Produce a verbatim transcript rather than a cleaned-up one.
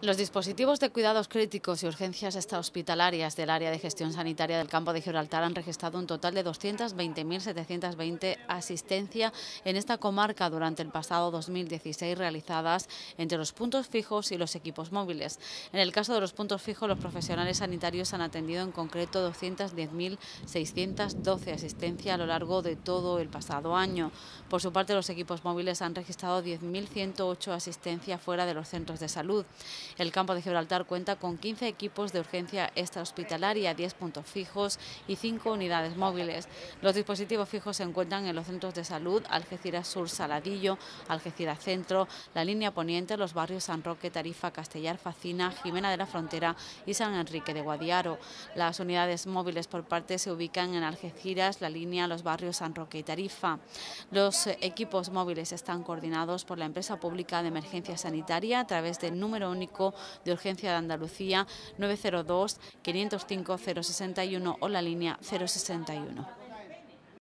Los dispositivos de cuidados críticos y urgencias extrahospitalarias del área de gestión sanitaria del Campo de Gibraltar han registrado un total de doscientas veinte mil setecientas veinte asistencia en esta comarca durante el pasado dos mil dieciséis, realizadas entre los puntos fijos y los equipos móviles. En el caso de los puntos fijos, los profesionales sanitarios han atendido en concreto doscientas diez mil seiscientas doce asistencia a lo largo de todo el pasado año. Por su parte, los equipos móviles han registrado diez mil ciento ocho asistencia fuera de los centros de salud. El Campo de Gibraltar cuenta con quince equipos de urgencia extrahospitalaria, diez puntos fijos y cinco unidades móviles. Los dispositivos fijos se encuentran en los centros de salud Algeciras Sur Saladillo, Algeciras Centro, la línea Poniente, los barrios San Roque, Tarifa, Castellar, Facina, Jimena de la Frontera y San Enrique de Guadiaro. Las unidades móviles por parte se ubican en Algeciras, la línea, los barrios San Roque y Tarifa. Los equipos móviles están coordinados por la empresa pública de emergencia sanitaria a través del número único de urgencia de Andalucía nueve cero dos, quinientos cinco, cero sesenta y uno o la línea cero sesenta y uno.